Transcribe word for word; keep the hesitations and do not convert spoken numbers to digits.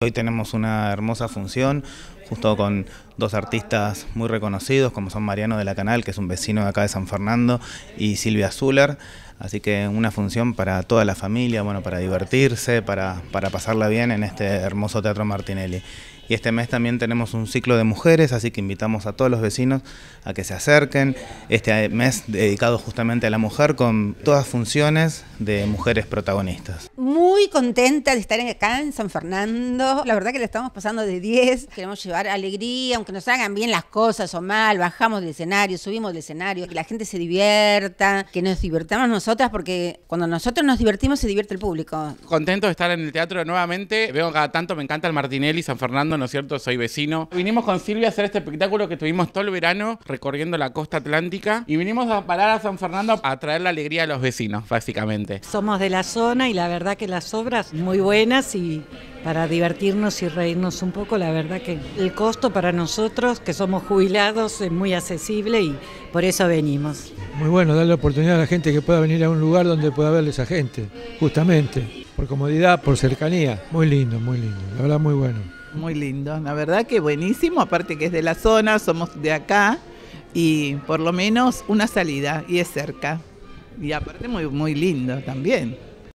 Hoy tenemos una hermosa función, justo con dos artistas muy reconocidos, como son Mariano de la Canal, que es un vecino de acá de San Fernando, y Silvia Zuller. Así que una función para toda la familia, bueno, para divertirse, para, para pasarla bien en este hermoso Teatro Martinelli. Y este mes también tenemos un ciclo de mujeres, así que invitamos a todos los vecinos a que se acerquen. Este mes dedicado justamente a la mujer, con todas funciones de mujeres protagonistas. Muy contenta de estar acá en San Fernando. La verdad que le estamos pasando de diez. Queremos llevar alegría, aunque nos hagan bien las cosas o mal. Bajamos del escenario, subimos del escenario, que la gente se divierta, que nos divirtamos nosotras, porque cuando nosotros nos divertimos se divierte el público. Contento de estar en el teatro nuevamente. Veo cada tanto, me encanta el Martinelli, San Fernando, ¿no es cierto? Soy vecino. Vinimos con Silvia a hacer este espectáculo que tuvimos todo el verano recorriendo la costa atlántica y vinimos a parar a San Fernando a traer la alegría a los vecinos, básicamente. Somos de la zona y la verdad que las obras muy buenas, y para divertirnos y reírnos un poco, la verdad que el costo para nosotros, que somos jubilados, es muy accesible y por eso venimos. Muy bueno darle la oportunidad a la gente que pueda venir a un lugar donde pueda verle esa gente, justamente, por comodidad, por cercanía. Muy lindo, muy lindo, la verdad muy bueno. Muy lindo, la verdad que buenísimo, aparte que es de la zona, somos de acá y por lo menos una salida y es cerca. Y aparte muy, muy lindo también.